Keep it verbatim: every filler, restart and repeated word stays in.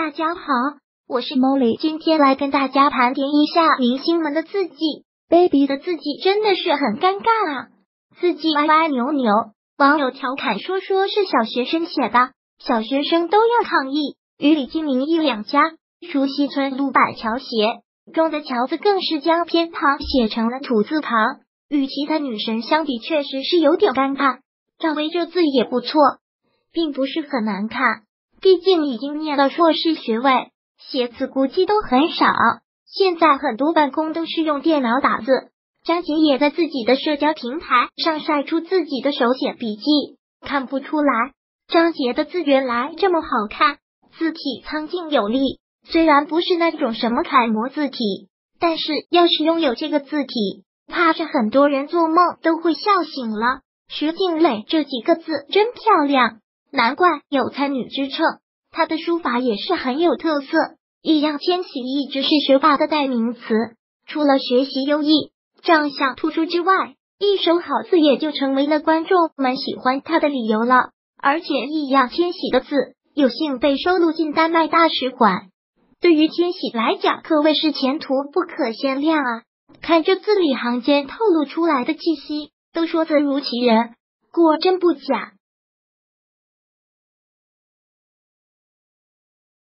大家好，我是 Molly， 今天来跟大家盘点一下明星们的字迹。Baby 的字迹真的是很尴尬啊，字迹歪歪扭扭，网友调侃说说是小学生写的，小学生都要抗议。与李金明一两家，熟悉村路板桥写中的桥字更是将偏旁写成了土字旁，与其他女神相比确实是有点尴尬。赵薇这字也不错，并不是很难看，毕竟已经念到硕士学位，写字估计都很少。现在很多办公都是用电脑打字。张杰也在自己的社交平台上晒出自己的手写笔记，看不出来张杰的字原来这么好看，字体苍劲有力，虽然不是那种什么楷模字体，但是要是拥有这个字体，怕是很多人做梦都会笑醒了。徐静蕾这几个字真漂亮，难怪有才女之称，她的书法也是很有特色。易烊千玺一直是学霸的代名词，除了学习优异、长相突出之外，一手好字也就成为了观众们喜欢他的理由了。而且易烊千玺的字有幸被收录进丹麦大使馆，对于千玺来讲可谓是前途不可限量啊！看这字里行间透露出来的气息，都说字如其人，果真不假。